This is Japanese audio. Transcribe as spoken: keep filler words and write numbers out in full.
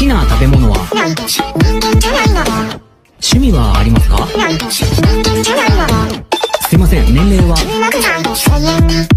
きな食べ物は？ ないし、人間じゃないの。 趣味はありますか？ ないし、人間じゃないの。 すいません、年齢は？ じゅうろくさい、せんえん。